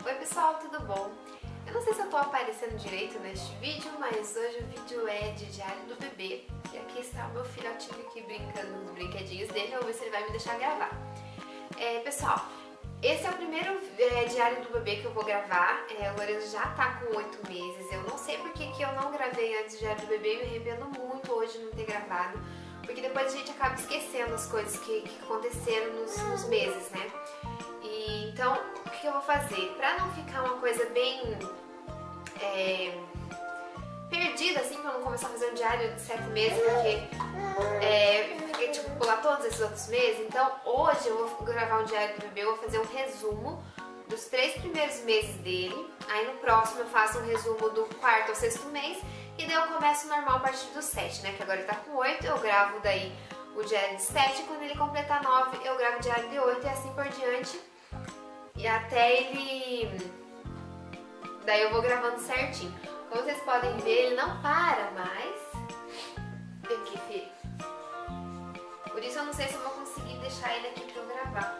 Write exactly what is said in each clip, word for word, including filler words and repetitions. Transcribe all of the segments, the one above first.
Oi pessoal, tudo bom? Eu não sei se eu tô aparecendo direito neste vídeo, mas hoje o vídeo é de diário do bebê. E aqui está o meu filhotinho aqui brincando nos brinquedinhos dele, eu vou ver se ele vai me deixar gravar. É, pessoal, esse é o primeiro é, diário do bebê que eu vou gravar. É, o Lorenzo já tá com oito meses, eu não sei porque que eu não gravei antes do diário do bebê, me arrependo muito hoje de não ter gravado. Porque depois a gente acaba esquecendo as coisas que, que aconteceram nos, nos meses, né? E, então, o que eu vou fazer? Pra não ficar uma coisa bem é, perdida, assim, pra não começar a fazer um diário de sete meses, porque é, fiquei, tipo, pular todos esses outros meses. Então, hoje eu vou gravar um diário do bebê, eu vou fazer um resumo dos três primeiros meses dele. Aí no próximo eu faço um resumo do quarto ao sexto mês. E daí eu começo normal a partir do sete, né? Que agora ele tá com oito, eu gravo daí o diário de sete. Quando ele completar nove, eu gravo o diário de oito e assim por diante. E até ele... Daí eu vou gravando certinho. Como vocês podem ver, ele não para mais. Vem aqui, filho. Por isso eu não sei se eu vou conseguir deixar ele aqui pra eu gravar.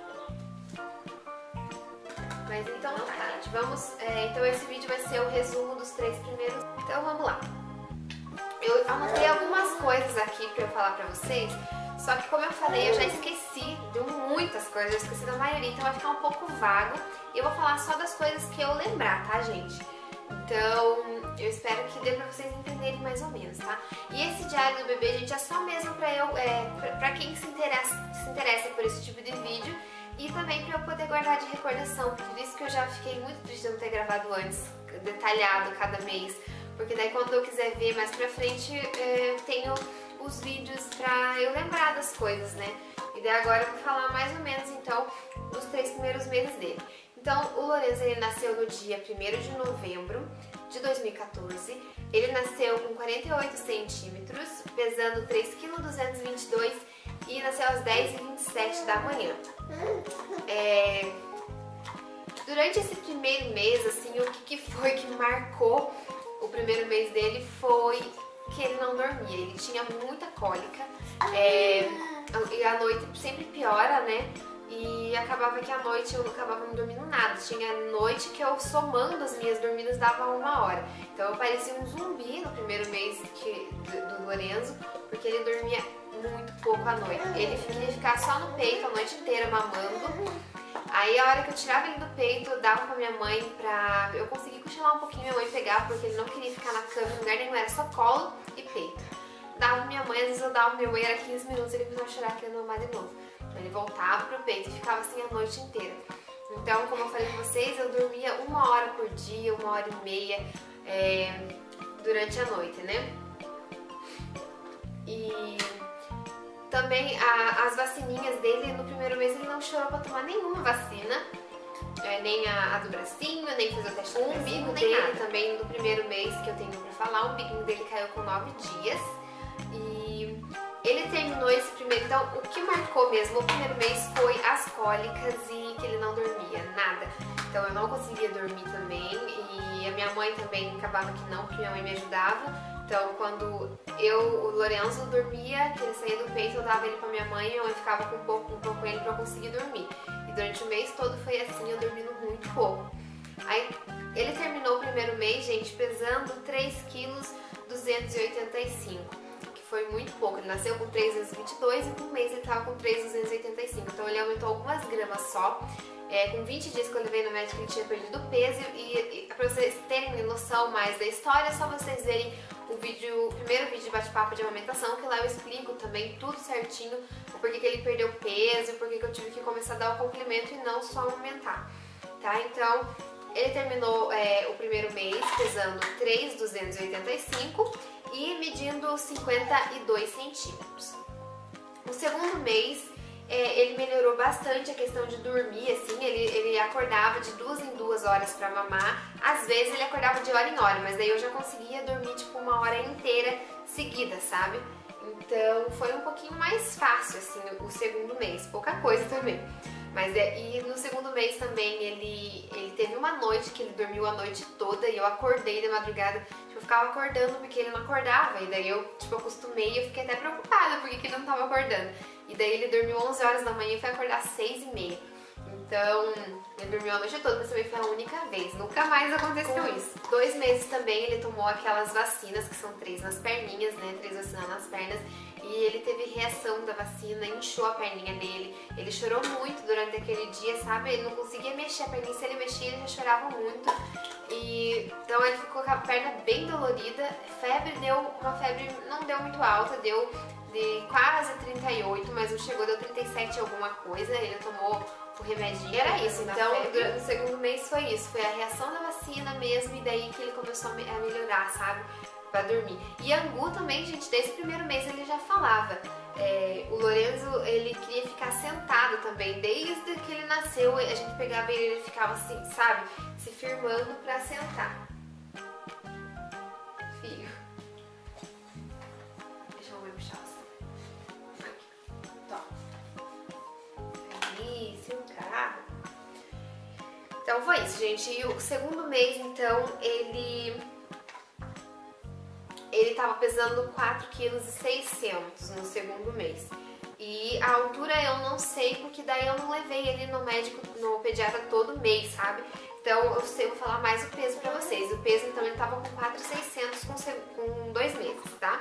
Mas então tá, gente. Vamos... É, então esse vídeo vai ser o resumo dos três primeiros. Então vamos lá. Eu anotei algumas coisas aqui pra eu falar pra vocês, só que como eu falei, eu já esqueci de muitas coisas, eu esqueci da maioria, então vai ficar um pouco vago. E eu vou falar só das coisas que eu lembrar, tá, gente? Então, eu espero que dê pra vocês entenderem mais ou menos, tá? E esse diário do bebê, gente, é só mesmo pra eu, é, pra, pra quem se interessa, se interessa por esse tipo de vídeo e também pra eu poder guardar de recordação. Por isso que eu já fiquei muito triste de não ter gravado antes, detalhado cada mês. Porque daí quando eu quiser ver mais pra frente, eu tenho os vídeos pra eu lembrar das coisas, né? E daí agora eu vou falar mais ou menos, então, dos três primeiros meses dele. Então, o Lorenzo, ele nasceu no dia primeiro de novembro de dois mil e quatorze. Ele nasceu com quarenta e oito centímetros, pesando três vírgula duzentos e vinte e dois quilos e nasceu às dez e vinte e sete da manhã. É... Durante esse primeiro mês, assim, o que, que foi que marcou o primeiro mês dele foi que ele não dormia, ele tinha muita cólica, é, e a noite sempre piora, né? E acabava que à noite eu não acabava não dormindo nada. Tinha noite que eu, somando as minhas dormidas, dava uma hora. Então eu parecia um zumbi no primeiro mês que, do, do Lorenzo, porque ele dormia muito pouco à noite. Ele queria ficar só no peito a noite inteira mamando. Aí a hora que eu tirava ele do peito, eu dava pra minha mãe pra eu conseguir cochilar um pouquinho, minha mãe pegava, porque ele não queria ficar na cama em lugar nenhum, era só colo e peito. Dava pra minha mãe, às vezes eu dava pra minha mãe, era quinze minutos, ele começava a chorar querendo mamar de novo. Então ele voltava pro peito e ficava assim a noite inteira. Então, como eu falei pra vocês, eu dormia uma hora por dia, uma hora e meia é, durante a noite, né? E... Também a, as vacininhas dele, no primeiro mês ele não chorou pra tomar nenhuma vacina, é, nem a, a do bracinho, nem fazer o teste do umbigo dele nada. Também no primeiro mês que eu tenho pra falar, o umbiguinho dele caiu com nove dias. E ele terminou esse primeiro, então o que marcou mesmo o primeiro mês foi as cólicas e que ele não dormia, nada. Então eu não conseguia dormir também e a minha mãe também acabava que não, porque minha mãe me ajudava. Então, quando eu, o Lorenzo dormia, que ele saía do peito, eu dava ele pra minha mãe e eu ficava com um pouco, um pouco com ele pra eu conseguir dormir. E durante o mês todo foi assim, eu dormindo muito pouco. Aí, ele terminou o primeiro mês, gente, pesando três vírgula duzentos e oitenta e cinco quilos, que foi muito pouco. Ele nasceu com três vírgula duzentos e vinte e dois quilos e por mês ele tava com três vírgula duzentos e oitenta e cinco quilos. Então, ele aumentou algumas gramas só. É, com vinte dias que eu levei no médico, ele tinha perdido peso. E, e pra vocês terem noção mais da história, é só vocês verem o vídeo, o primeiro vídeo de bate-papo de amamentação, que lá eu explico também tudo certinho, o porquê que ele perdeu peso, o porquê que eu tive que começar a dar o complemento e não só amamentar, tá? Então, ele terminou é, o primeiro mês pesando três vírgula duzentos e oitenta e cinco e medindo cinquenta e dois centímetros. O segundo mês, É, ele melhorou bastante a questão de dormir, assim, ele, ele acordava de duas em duas horas pra mamar, às vezes ele acordava de hora em hora, mas daí eu já conseguia dormir tipo uma hora inteira seguida, sabe? Então foi um pouquinho mais fácil, assim, o segundo mês, pouca coisa também. Mas é, e no segundo mês também ele, ele teve uma noite que ele dormiu a noite toda e eu acordei de madrugada, tipo, eu ficava acordando porque ele não acordava, e daí eu, tipo, acostumei e eu fiquei até preocupada porque que ele não tava acordando. E daí ele dormiu onze horas da manhã e foi acordar às seis e meia. Então, ele dormiu a noite toda, mas também foi a única vez. Nunca mais aconteceu isso. Dois meses também ele tomou aquelas vacinas, que são três nas perninhas, né? Três vacinas nas pernas. E ele teve reação da vacina, inchou a perninha dele. Ele chorou muito durante aquele dia, sabe? Ele não conseguia mexer a perninha. Se ele mexia, ele já chorava muito. E então ele ficou com a perna bem dolorida. Febre deu, uma febre não deu muito alta, deu de quase trinta e oito, mas não chegou, deu trinta e sete alguma coisa. Ele tomou o remedinho, era isso. Então, durante o segundo mês foi isso, foi a reação da vacina mesmo, e daí que ele começou a melhorar, sabe? Pra dormir. E Angu também, gente, desde o primeiro mês ele já falava. É, o Lorenzo, ele queria ficar sentado também, desde que ele nasceu, a gente pegava ele e ele ficava assim, sabe? Se firmando pra sentar. Filho. Deixa eu ver puxar assim. Aqui. Tó. Isso, um carro. Então foi isso, gente. E o segundo mês, então, ele... Ele tava pesando quatro vírgula seis quilos no segundo mês. E a altura eu não sei, porque daí eu não levei ele no médico, no pediatra todo mês, sabe? Então eu sei, vou falar mais o peso pra vocês. O peso, então, ele tava com quatro mil e seiscentos com, com dois meses, tá?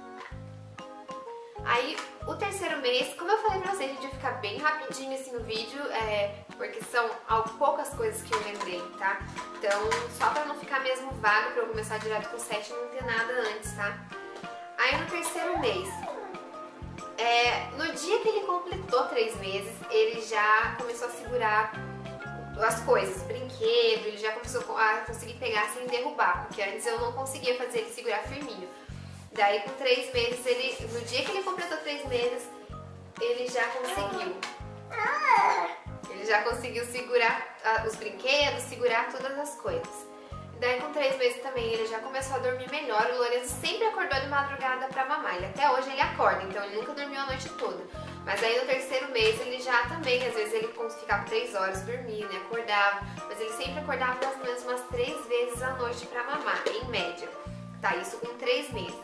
Aí, o terceiro mês, como eu falei pra vocês, a gente vai ficar bem rapidinho assim no vídeo, é, porque são poucas coisas que eu lembrei, tá? Então, só pra não ficar mesmo vago, pra eu começar direto com o sete e não ter nada antes, tá? Aí, no terceiro mês, é, no dia que ele completou três meses, ele já começou a segurar as coisas, brinquedo, ele já começou a conseguir pegar sem derrubar, porque antes eu não conseguia fazer ele segurar firminho. Daí com três meses, ele, no dia que ele completou três meses, ele já conseguiu. Ele já conseguiu segurar uh, os brinquedos, segurar todas as coisas. Daí com três meses também ele já começou a dormir melhor. O Lorenzo sempre acordou de madrugada pra mamar. Ele, até hoje ele acorda, então ele nunca dormiu a noite toda. Mas aí no terceiro mês ele já também, às vezes ele ficava três horas dormindo, né, acordava. Mas ele sempre acordava mais ou menos umas três vezes à noite pra mamar, em média. Tá, isso com três meses.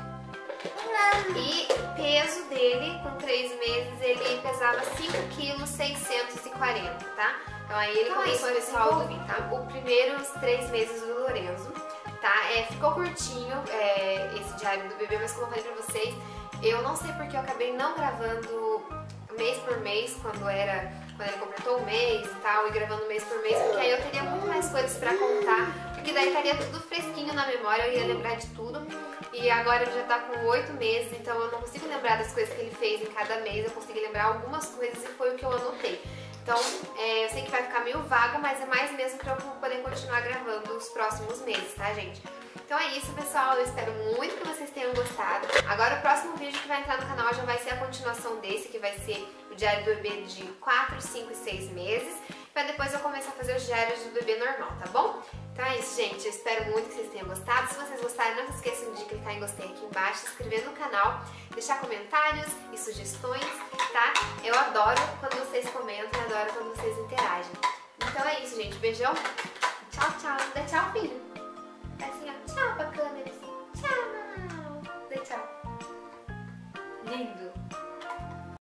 E o peso dele, com três meses, ele pesava cinco vírgula seiscentos e quarenta quilos, tá? Então aí ele então, começou, pessoal, do, tá? O primeiro, os três meses do Lorenzo, tá? É, ficou curtinho é, esse diário do bebê, mas como eu falei pra vocês, eu não sei porque eu acabei não gravando mês por mês, quando era... quando ele completou um mês e tal, e gravando mês por mês, porque aí eu teria muito mais coisas pra contar, porque daí estaria tudo fresquinho na memória, eu ia lembrar de tudo. E agora ele já tá com oito meses, então eu não consigo lembrar das coisas que ele fez em cada mês, eu consegui lembrar algumas coisas e foi o que eu anotei. Então, é, eu sei que vai ficar meio vago, mas é mais mesmo pra eu poder continuar gravando os próximos meses, tá, gente? Então é isso, pessoal, eu espero muito que vocês tenham gostado. Agora o próximo vídeo que vai entrar no canal já vai ser a continuação desse, que vai ser o diário do bebê de quatro, cinco e seis meses, pra depois eu começar a fazer os diários do bebê normal, tá bom? Então é isso, gente, eu espero muito que vocês tenham gostado. Se vocês gostarem, não se esqueçam de clicar em gostei aqui embaixo, se inscrever no canal, deixar comentários e sugestões, tá? Eu adoro quando vocês comentam, eu adoro quando vocês interagem. Então é isso, gente, beijão, tchau, tchau, dá tchau, filho. Assim, ó, tchau pra câmera, assim.